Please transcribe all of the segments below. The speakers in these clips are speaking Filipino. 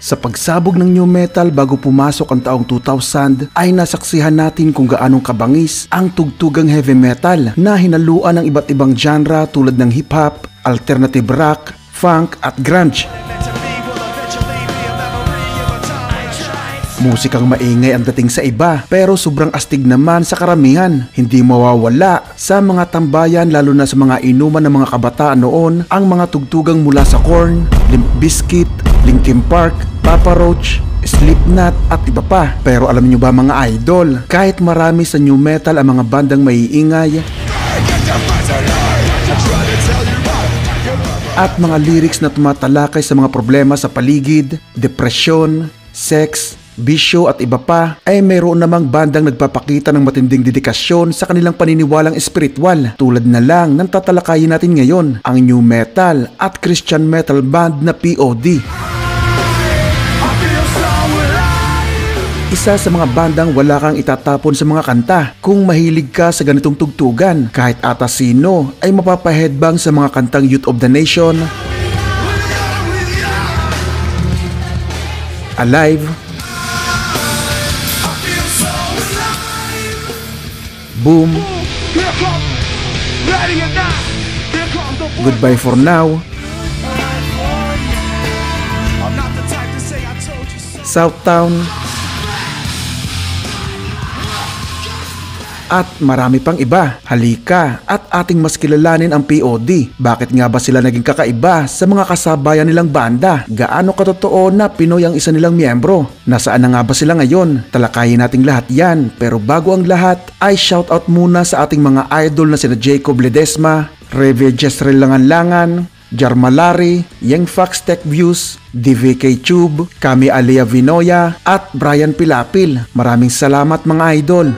Sa pagsabog ng new metal bago pumasok ang taong 2000 ay nasaksihan natin kung gaanong kabangis ang tugtugang heavy metal na hinaluan ng iba't ibang genre tulad ng hip-hop, alternative rock, funk at grunge. Musikang maingay ang dating sa iba pero sobrang astig naman sa karamihan. Hindi mawawala sa mga tambayan lalo na sa mga inuman ng mga kabataan noon ang mga tugtugang mula sa Korn, Limp Bizkit, Linkin Park, Papa Roach, Slipknot at iba pa. Pero alam niyo ba mga idol, kahit marami sa new metal ang mga bandang maiingay at mga lyrics na tumatalakay sa mga problema sa paligid, depresyon, sex, bisyo at iba pa, ay mayroon namang bandang nagpapakita ng matinding dedikasyon sa kanilang paniniwalang espiritual tulad na lang ng tatalakayin natin ngayon, ang new metal at Christian metal band na POD. Isa sa mga bandang wala kang itatapon sa mga kanta kung mahilig ka sa ganitong tugtugan. Kahit ata sino ay mapapaheadbang sa mga kantang Youth of the Nation, Alive, Boom, Goodbye for Now, Southtown, at marami pang iba. Halika at ating mas kilalanin ang POD. Bakit nga ba sila naging kakaiba sa mga kasabayan nilang banda? Gaano katotoo na Pinoy ang isa nilang miyembro? Nasaan na nga ba sila ngayon? Talakayin nating lahat yan. Pero bago ang lahat ay shoutout muna sa ating mga idol na sina Jacob Ledesma, Reve Jezreel Langan-Langan, Jarmalari, Yang Fox Tech Views, DVK Tube, Kami Alea Vinoya at Brian Pilapil. Maraming salamat mga idol.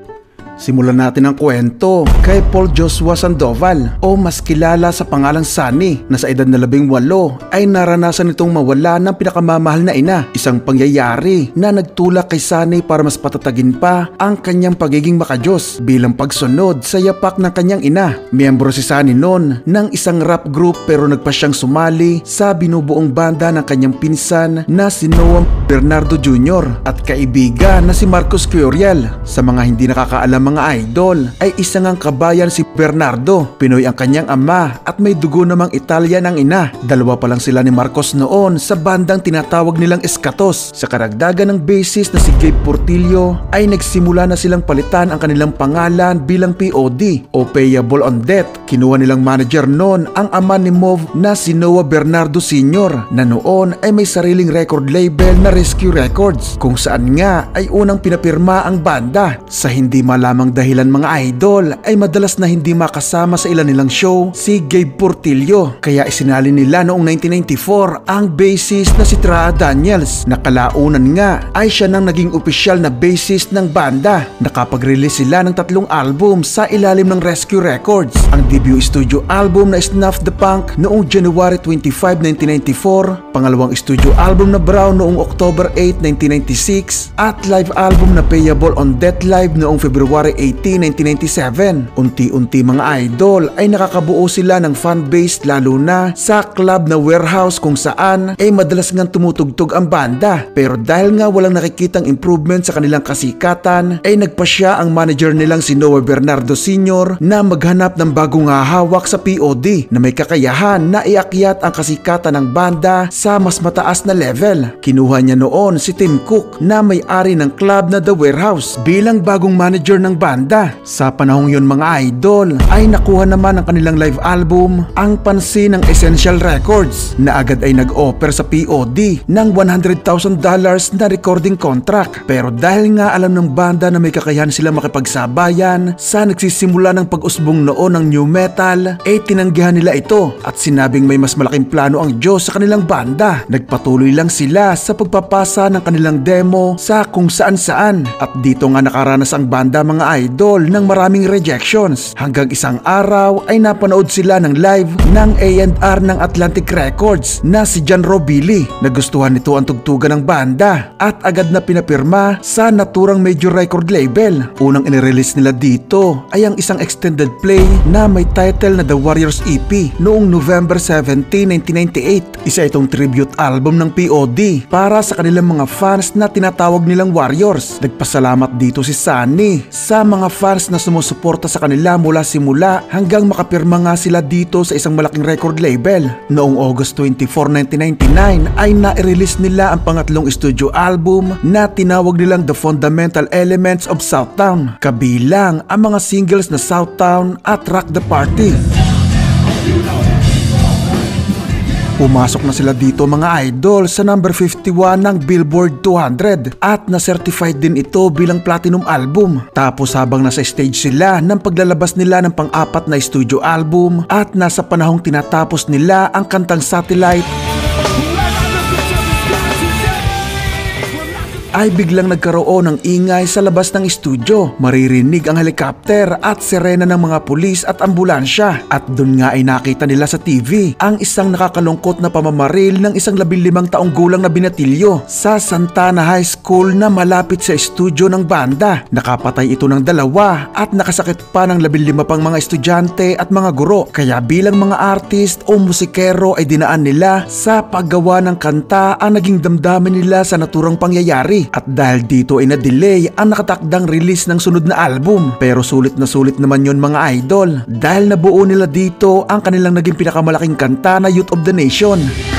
Simulan natin ang kwento kay Paul Joshua Sandoval o mas kilala sa pangalang Sunny na sa edad na 18 ay naranasan itong mawala ng pinakamamahal na ina. Isang pangyayari na nagtulak kay Sunny para mas patatagin pa ang kanyang pagiging makadiyos bilang pagsunod sa yapak ng kanyang ina. Miyembro si Sunny noon ng isang rap group pero nagpa siyang sumali sa binubuong banda ng kanyang pinsan na si Noah Bernardo Jr. at kaibigan na si Marcos Curiel. Sa mga hindi nakakaalam mga idol, ay isang ang kabayan si Bernardo. Pinoy ang kanyang ama at may dugo namang Italian ang ina. Dalawa pa lang sila ni Marcos noon sa bandang tinatawag nilang Escatos. Sa karagdagan ng bassist na si Gabe Portillo ay nagsimula na silang palitan ang kanilang pangalan bilang POD o Payable on Death. Kinuha nilang manager noon ang ama ni Mov na si Noah Bernardo Sr. na noon ay may sariling record label na Rescue Records kung saan nga ay unang pinapirma ang banda. Sa hindi malamang dahilan mga idol ay madalas na hindi makasama sa ilan nilang show si Gabe Portillo kaya isinali nila noong 1994 ang bassist na si Tra Daniels na kalaunan nga ay siya nang naging opisyal na bassist ng banda. Nakapag-release sila ng 3 album sa ilalim ng Rescue Records. Ang debut studio album na Snuff the Punk noong January 25, 1994, pangalawang studio album na Brown noong October 8, 1996 at live album na Payable on Death Live noong February 18, 1997. Unti-unti mga idol ay nakakabuo sila ng fanbase lalo na sa club na Warehouse kung saan ay madalas ngang tumutugtog ang banda. Pero dahil nga walang nakikitang improvement sa kanilang kasikatan ay nagpa siya ang manager nilang si Noah Bernardo Sr. na maghanap ng bagong hahawak sa POD na may kakayahan na iakyat ang kasikatan ng banda sa mas mataas na level. Kinuha niya noon si Tim Cook na may-ari ng club na The Warehouse bilang bagong manager ng banda. Sa panahong yun mga idol ay nakuha naman ang kanilang live album ang pansin ng Essential Records na agad ay nag-offer sa POD ng $100,000 na recording contract. Pero dahil nga alam ng banda na may kakayahan sila makipagsabayan sa nagsisimula ng pag-usbong noon ng new metal ay tinanggihan nila ito at sinabing may mas malaking plano ang Diyos sa kanilang banda. Nagpatuloy lang sila sa pagpapasa ng kanilang demo sa kung saan-saan at dito nga nakaranas ang banda mga idol ng maraming rejections Hanggang isang araw ay napanood sila ng live ng A&R ng Atlantic Records na si John Robili. Nagustuhan nito ang tugtugan ng banda at agad na pinapirma sa naturang major record label. Unang inirelease nila dito ay ang isang extended play na may title na The Warriors EP noong November 17, 1998. Isa itong tribute album ng POD para sa kanilang mga fans na tinatawag nilang Warriors. Nagpasalamat dito si Sunny sa mga fans na sumusuporta sa kanila mula simula hanggang makapirma nga sila dito sa isang malaking record label. Noong August 24, 1999 ay na-release nila ang pangatlong studio album na tinawag nilang The Fundamental Elements of Southtown. Kabilang ang mga singles na Southtown at Rock the Party. Pumasok na sila dito mga idol sa number 51 ng Billboard 200 at na-certified din ito bilang platinum album. Tapos habang nasa stage sila ng paglalabas nila ng pang-apat na studio album at nasa panahong tinatapos nila ang kantang Satellite, ay biglang nagkaroon ng ingay sa labas ng studio. Maririnig ang helicopter at sirena ng mga pulis at ambulansya. At dun nga ay nakita nila sa TV ang isang nakakalungkot na pamamaril ng isang 15 taong gulang na binatilyo sa Santana High School na malapit sa studio ng banda. Nakapatay ito ng 2 at nakasakit pa ng 15 pang mga estudyante at mga guro. Kaya bilang mga artist o musikero ay dinaan nila sa paggawa ng kanta ang naging damdamin nila sa naturang pangyayari. At dahil dito ay na-delay ang nakatakdang release ng sunod na album. Pero sulit na sulit naman yon mga idol dahil nabuo nila dito ang kanilang naging pinakamalaking kanta na Youth of the Nation.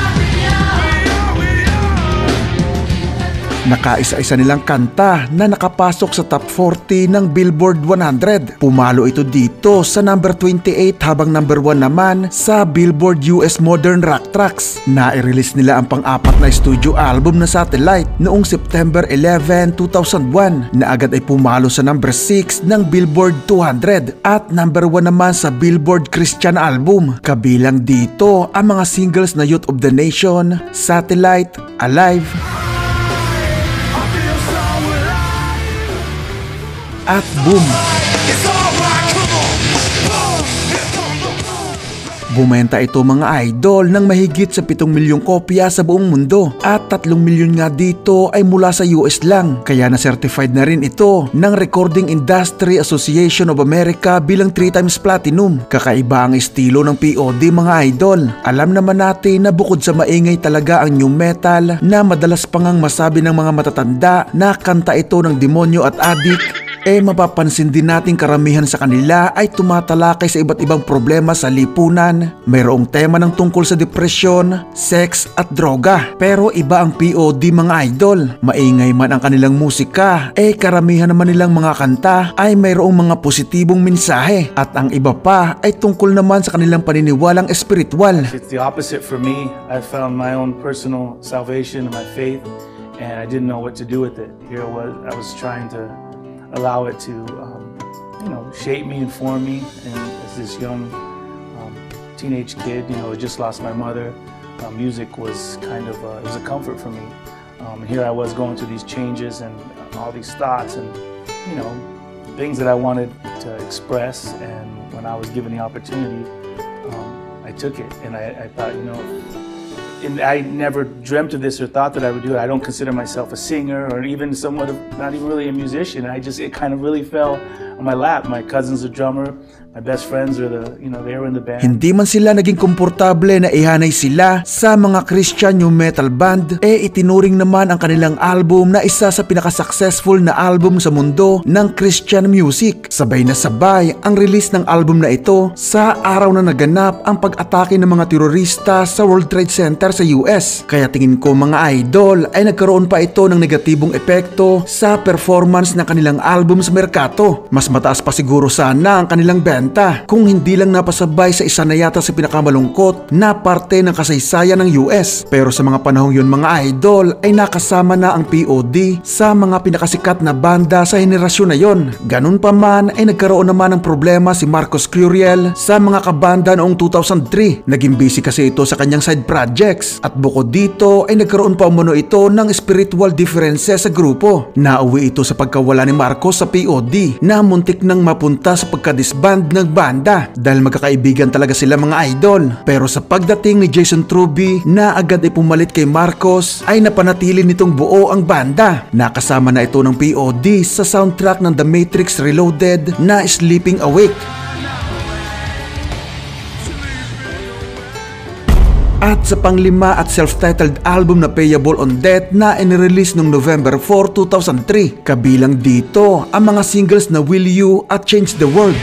Nakaisa-isa nilang kanta na nakapasok sa top 40 ng Billboard 100. Pumalo ito dito sa number 28 habang number 1 naman sa Billboard US Modern Rock Tracks. Na-release nila ang pang-apat na studio album na Satellite noong September 11, 2001 na agad ay pumalo sa number 6 ng Billboard 200 at number 1 naman sa Billboard Christian Album. Kabilang dito ang mga singles na Youth of the Nation, Satellite, Alive, at Boom. Bumenta ito mga idol ng mahigit sa 7 milyong kopya sa buong mundo at 3 milyon nga dito ay mula sa US lang. Kaya na-certified na rin ito ng Recording Industry Association of America bilang 3 times platinum. Kakaiba ang estilo ng POD mga idol. Alam naman natin na bukod sa maingay talaga ang new metal na madalas pang ang masabi ng mga matatanda na kanta ito ng demonyo at adik, mapapansin din natin karamihan sa kanila ay tumatalakay sa iba't ibang problema sa lipunan. Mayroong tema ng tungkol sa depresyon, sex at droga. Pero iba ang POD mga idol. Maingay man ang kanilang musika, karamihan naman nilang mga kanta ay mayroong mga positibong mensahe. At ang iba pa ay tungkol naman sa kanilang paniniwalang espiritual. It's the opposite for me. I found my own personal salvation in my faith and I didn't know what to do with it. Here I was trying to allow it to, shape me and form me. And as this young teenage kid, I just lost my mother. Music was kind of it was a comfort for me. Here I was going through these changes and all these thoughts and things that I wanted to express. And when I was given the opportunity, I took it. And I thought, and I never dreamt of this or thought that I would do it. I don't consider myself a singer or even somewhat of, not even really a musician. It kind of really fell on my lap. My cousin's a drummer. My best friends are they were in the band. Hindi man sila naging komportable na ihanay sila sa mga Christian new metal band, itinuring naman ang kanilang album na isa sa pinaka-successful na album sa mundo ng Christian music. Sabay na sabay ang release ng album na ito sa araw na naganap ang pag-atake ng mga terorista sa World Trade Center sa US. Kaya tingin ko mga idol ay nagkaroon pa ito ng negatibong epekto sa performance ng kanilang album sa merkato. Mas mataas pa siguro sana ang kanilang band kung hindi lang napasabay sa isa na yata sa pinakamalungkot na parte ng kasaysayan ng US. Pero sa mga panahong yun mga idol ay nakasama na ang POD sa mga pinakasikat na banda sa henerasyon na yon. Ganun pa man ay nagkaroon naman ng problema si Marcos Curiel sa mga kabanda noong 2003. Naging busy kasi ito sa kanyang side projects at bukod dito ay nagkaroon pa umano ito ng spiritual differences sa grupo. Nauwi ito sa pagkawala ni Marcos sa POD na muntik nang mapunta sa pagka-disband ng banda dahil magkakaibigan talaga sila mga idol. Pero sa pagdating ni Jason Truby na agad ay pumalit kay Marcos ay napanatili nitong buo ang banda. Nakasama na ito ng POD sa soundtrack ng The Matrix Reloaded na Sleeping Awake. At sa panglima at self-titled album na Payable on Death na inirelease noong November 4, 2003. Kabilang dito ang mga singles na Will You at Change the World.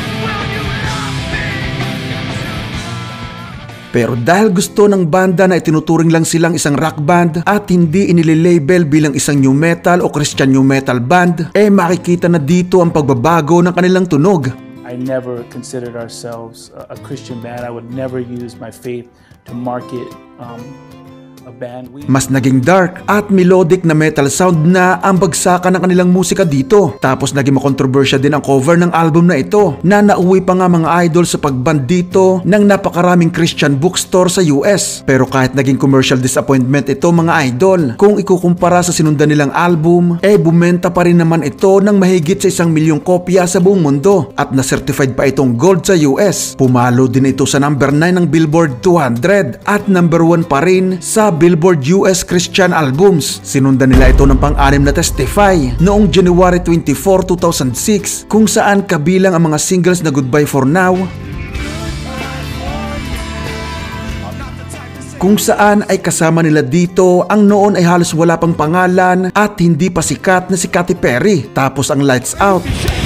Pero dahil gusto ng banda na itinuturing lang silang isang rock band at hindi inililabel bilang isang new metal o Christian new metal band, makikita na dito ang pagbabago ng kanilang tunog. I never considered ourselves a Christian band. I would never use my faith to market a band. Mas naging dark at melodic na metal sound na ang bagsakan ng kanilang musika dito. Tapos naging makontrobersya din ang cover ng album na ito na nauwi pa nga mga idol sa pagband dito ng napakaraming Christian bookstore sa US. Pero kahit naging commercial disappointment ito mga idol, kung ikukumpara sa sinundan nilang album, bumenta pa rin naman ito ng mahigit sa 1 milyong kopya sa buong mundo at na-certified pa itong gold sa US. Pumalo din ito sa number 9 ng Billboard 200 at number 1 pa rin sa Billboard US Christian Albums. Sinundan nila ito ng pang-anim na Testify noong January 24, 2006 kung saan kabilang ang mga singles na Goodbye for Now, kung saan ay kasama nila dito ang noon ay halos wala pang pangalan at hindi pa sikat na si Katy Perry. Tapos ang Lights Out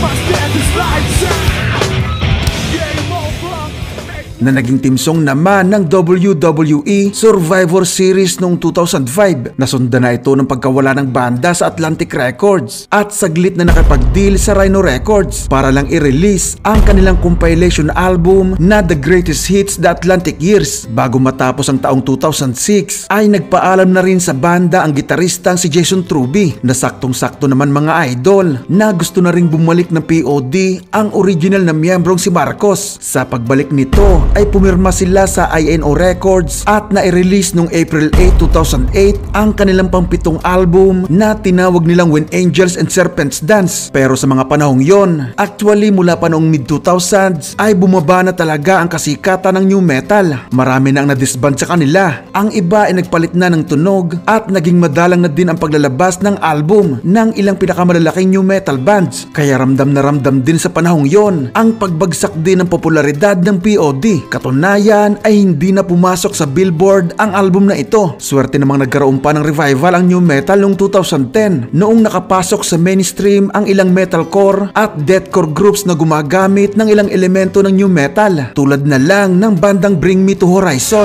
na naging team song naman ng WWE Survivor Series noong 2005. Nasundan na ito ng pagkawala ng banda sa Atlantic Records at saglit na nakapag-deal sa Rhino Records para lang i-release ang kanilang compilation album na The Greatest Hits The Atlantic Years. Bago matapos ang taong 2006 ay nagpaalam na rin sa banda ang gitaristang si Jason Truby na saktong-sakto naman mga idol na gusto na ring bumalik ng POD ang original na miyembrong si Marcos. Sa pagbalik nito ay pumirma sila sa INO Records at na-release noong April 8, 2008 ang kanilang pang-7 album na tinawag nilang When Angels and Serpents Dance. Pero sa mga panahong yon, actually mula pa noong mid-2000s ay bumaba na talaga ang kasikatan ng new metal. Marami na ang na-disband sa kanila. Ang iba ay nagpalit na ng tunog at naging madalang na din ang paglalabas ng album ng ilang pinakamalalaking new metal bands. Kaya ramdam na ramdam din sa panahong yon ang pagbagsak din ng popularidad ng POD. Katunayan ay hindi na pumasok sa Billboard ang album na ito. Swerte namang nagkaroon pa ng revival ang new metal noong 2010 noong nakapasok sa mainstream ang ilang metalcore at deathcore groups na gumagamit ng ilang elemento ng new metal tulad na lang ng bandang Bring Me to Horizon.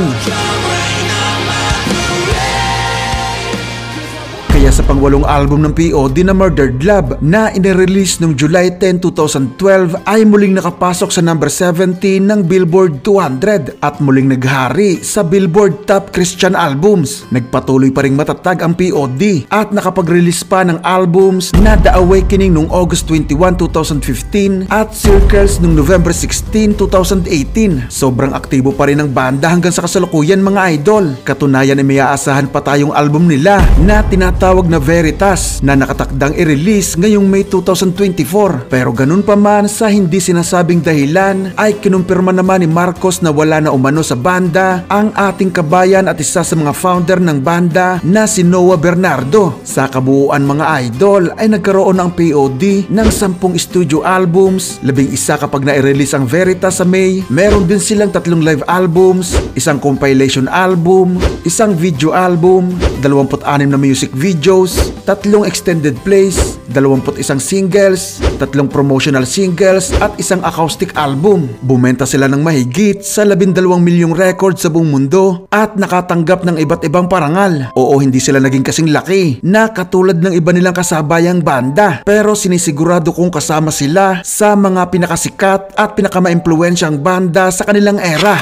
Kaya sa pang-8 album ng POD na Murdered Love na inirelease noong July 10, 2012 ay muling nakapasok sa number 17 ng Billboard 200 at muling naghari sa Billboard Top Christian Albums. Nagpatuloy pa ring matatag ang POD at nakapag-release pa ng albums na The Awakening noong August 21, 2015 at Circles noong November 16, 2018. Sobrang aktibo pa rin ang banda hanggang sa kasalukuyan mga idol. Katunayan ay may aasahan pa tayong album nila na tinatawag na Veritas na nakatakdang i-release ngayong May 2024. Pero ganun pa man sa hindi sinasabing dahilan ay kinumpirma naman ni Marcos na wala na umano sa banda ang ating kabayan at isa sa mga founder ng banda na si Noah Bernardo. Sa kabuuan mga idol ay nagkaroon ng POD ng 10 studio albums, 11 kapag na-release ang Veritas sa May. Meron din silang 3 live albums, isang compilation album, isang video album, 26 na music videos, 3 extended plays, 21 singles, 3 promotional singles at isang acoustic album. Bumenta sila ng mahigit sa 12 milyong records sa buong mundo at nakatanggap ng iba't ibang parangal. Oo, hindi sila naging kasing laki na katulad ng iba nilang kasabayang banda, pero sinisigurado kong kasama sila sa mga pinakasikat at pinakamaimpluwensyang banda sa kanilang era.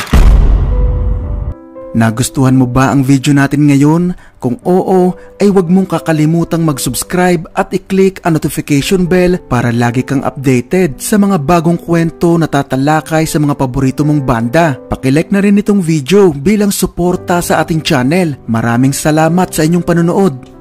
Nagustuhan mo ba ang video natin ngayon? Kung oo, ay huwag mong kakalimutang mag-subscribe at i-click ang notification bell para lagi kang updated sa mga bagong kwento na tatalakay sa mga paborito mong banda. Paki-like na rin itong video bilang suporta sa ating channel. Maraming salamat sa inyong panonood.